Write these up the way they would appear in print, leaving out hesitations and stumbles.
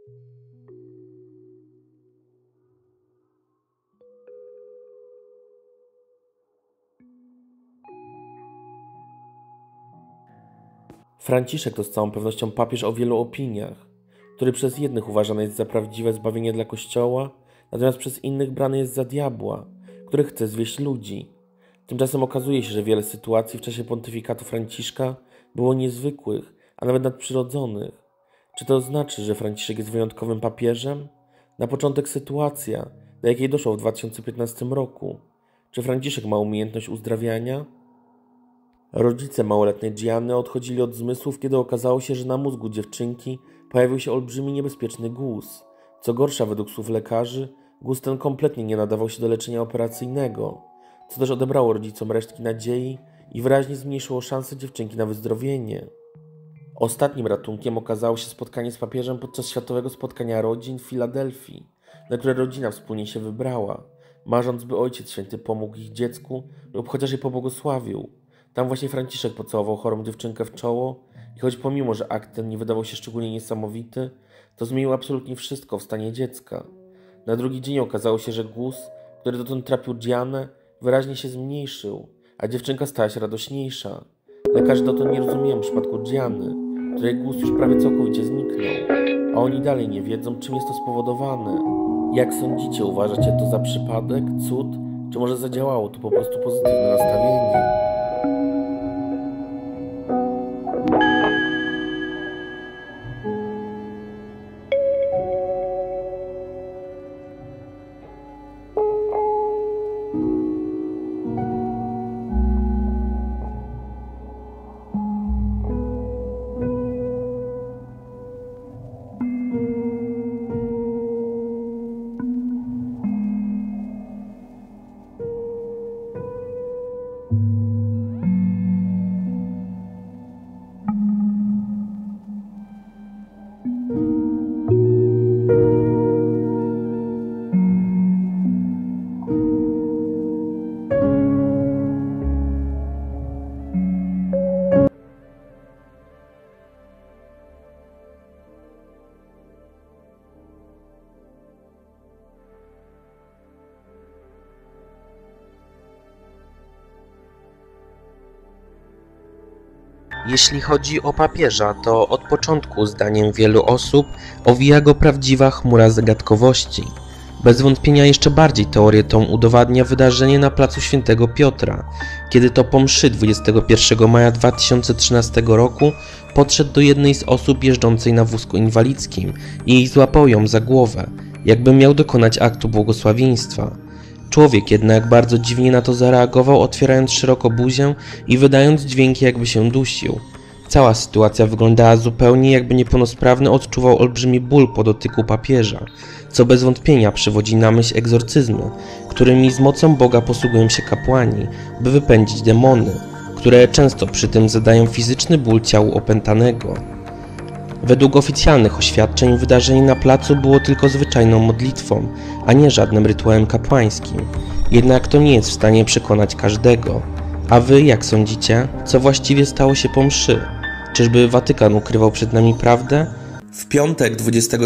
Franciszek to z całą pewnością papież o wielu opiniach, który przez jednych uważany jest za prawdziwe zbawienie dla Kościoła, natomiast przez innych brany jest za diabła, który chce zwieść ludzi. Tymczasem okazuje się, że wiele sytuacji w czasie pontyfikatu Franciszka było niezwykłych, a nawet nadprzyrodzonych. Czy to znaczy, że Franciszek jest wyjątkowym papieżem? Na początek sytuacja, do jakiej doszło w 2015 roku. Czy Franciszek ma umiejętność uzdrawiania? Rodzice małoletniej Gianny odchodzili od zmysłów, kiedy okazało się, że na mózgu dziewczynki pojawił się olbrzymi niebezpieczny guz. Co gorsza, według słów lekarzy, guz ten kompletnie nie nadawał się do leczenia operacyjnego, co też odebrało rodzicom resztki nadziei i wyraźnie zmniejszyło szanse dziewczynki na wyzdrowienie. Ostatnim ratunkiem okazało się spotkanie z papieżem podczas Światowego Spotkania Rodzin w Filadelfii, na które rodzina wspólnie się wybrała, marząc, by Ojciec Święty pomógł ich dziecku lub chociaż je pobłogosławił. Tam właśnie Franciszek pocałował chorą dziewczynkę w czoło i choć pomimo, że akt ten nie wydawał się szczególnie niesamowity, to zmienił absolutnie wszystko w stanie dziecka. Na drugi dzień okazało się, że guz, który dotąd trapił Giannę, wyraźnie się zmniejszył, a dziewczynka stała się radośniejsza. Lekarze dotąd nie rozumieją przypadku Gianny, której guz już prawie całkowicie zniknął, a oni dalej nie wiedzą, czym jest to spowodowane. Jak sądzicie, uważacie to za przypadek, cud, czy może zadziałało tu po prostu pozytywne nastawienie? Jeśli chodzi o papieża, to od początku, zdaniem wielu osób, owija go prawdziwa chmura zagadkowości. Bez wątpienia jeszcze bardziej teorię tą udowadnia wydarzenie na placu Świętego Piotra, kiedy to po mszy 21 maja 2013 roku podszedł do jednej z osób jeżdżącej na wózku inwalidzkim i złapał ją za głowę, jakby miał dokonać aktu błogosławieństwa. Człowiek jednak bardzo dziwnie na to zareagował, otwierając szeroko buzię i wydając dźwięki, jakby się dusił. Cała sytuacja wyglądała zupełnie, jakby niepełnosprawny odczuwał olbrzymi ból po dotyku papieża, co bez wątpienia przywodzi na myśl egzorcyzmy, którymi z mocą Boga posługują się kapłani, by wypędzić demony, które często przy tym zadają fizyczny ból ciału opętanego. Według oficjalnych oświadczeń wydarzenie na placu było tylko zwyczajną modlitwą, a nie żadnym rytuałem kapłańskim. Jednak to nie jest w stanie przekonać każdego. A wy jak sądzicie, co właściwie stało się po mszy? Czyżby Watykan ukrywał przed nami prawdę? W piątek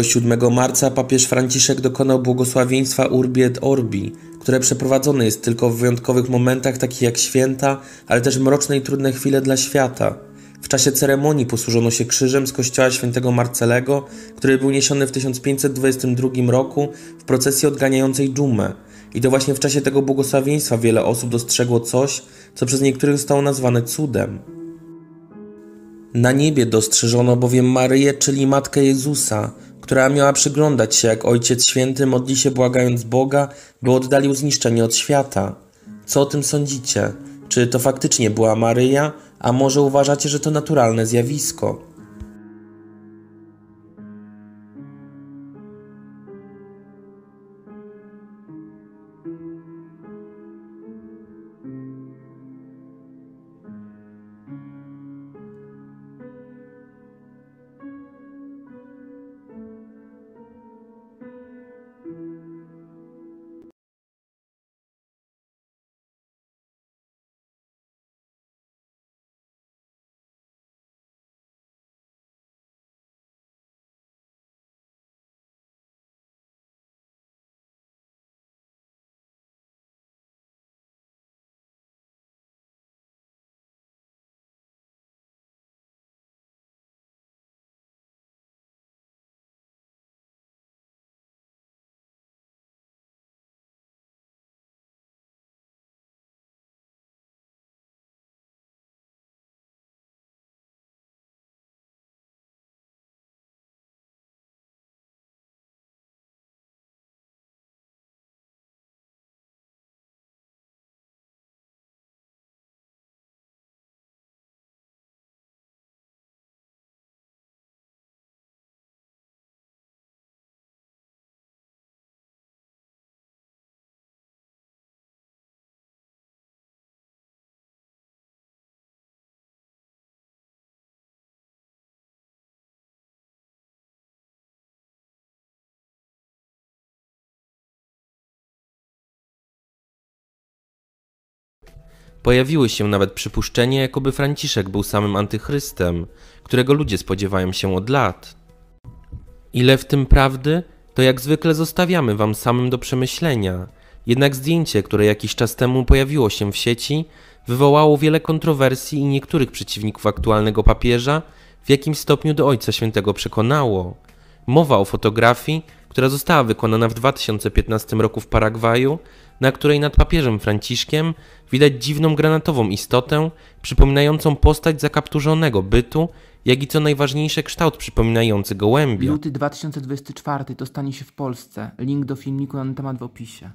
27 marca papież Franciszek dokonał błogosławieństwa Urbi et Orbi, które przeprowadzone jest tylko w wyjątkowych momentach takich jak święta, ale też mroczne i trudne chwile dla świata. W czasie ceremonii posłużono się krzyżem z kościoła świętego Marcelego, który był niesiony w 1522 roku w procesji odganiającej dżumę. I to właśnie w czasie tego błogosławieństwa wiele osób dostrzegło coś, co przez niektórych zostało nazwane cudem. Na niebie dostrzeżono bowiem Maryję, czyli Matkę Jezusa, która miała przyglądać się, jak Ojciec Święty modli się błagając Boga, by oddalił zniszczenie od świata. Co o tym sądzicie? Czy to faktycznie była Maryja, a może uważacie, że to naturalne zjawisko? Pojawiły się nawet przypuszczenia, jakoby Franciszek był samym antychrystem, którego ludzie spodziewają się od lat. Ile w tym prawdy, to jak zwykle zostawiamy wam samym do przemyślenia. Jednak zdjęcie, które jakiś czas temu pojawiło się w sieci, wywołało wiele kontrowersji i niektórych przeciwników aktualnego papieża w jakimś stopniu do Ojca Świętego przekonało. Mowa o fotografii, która została wykonana w 2015 roku w Paragwaju, na której nad papieżem Franciszkiem widać dziwną granatową istotę, przypominającą postać zakapturzonego bytu, jak i co najważniejsze kształt przypominający gołębia. Luty 2024 to stanie się w Polsce. Link do filmiku na ten temat w opisie.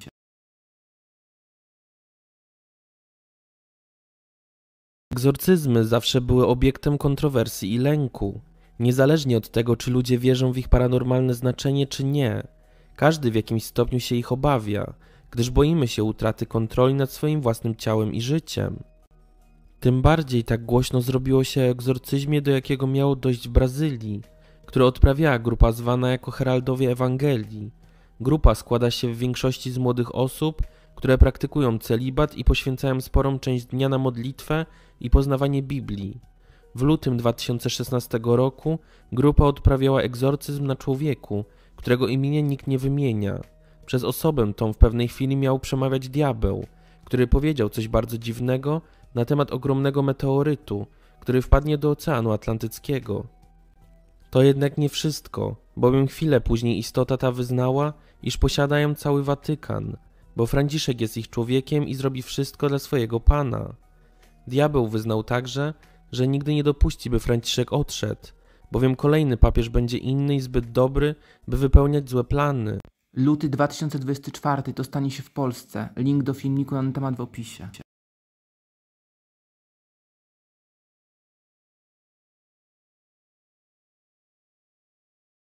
Egzorcyzmy zawsze były obiektem kontrowersji i lęku. Niezależnie od tego, czy ludzie wierzą w ich paranormalne znaczenie, czy nie. Każdy w jakimś stopniu się ich obawia, gdyż boimy się utraty kontroli nad swoim własnym ciałem i życiem. Tym bardziej tak głośno zrobiło się o egzorcyzmie, do jakiego miało dojść w Brazylii, który odprawiała grupa zwana jako Heraldowie Ewangelii. Grupa składa się w większości z młodych osób, które praktykują celibat i poświęcają sporą część dnia na modlitwę i poznawanie Biblii. W lutym 2016 roku grupa odprawiała egzorcyzm na człowieku, którego imienia nikt nie wymienia. Przez osobę tą w pewnej chwili miał przemawiać diabeł, który powiedział coś bardzo dziwnego na temat ogromnego meteorytu, który wpadnie do Oceanu Atlantyckiego. To jednak nie wszystko, bowiem chwilę później istota ta wyznała, iż posiadają cały Watykan, bo Franciszek jest ich człowiekiem i zrobi wszystko dla swojego Pana. Diabeł wyznał także, że nigdy nie dopuści, by Franciszek odszedł, bowiem kolejny papież będzie inny i zbyt dobry, by wypełniać złe plany. Luty 2024 to stanie się w Polsce. Link do filmiku na ten temat w opisie.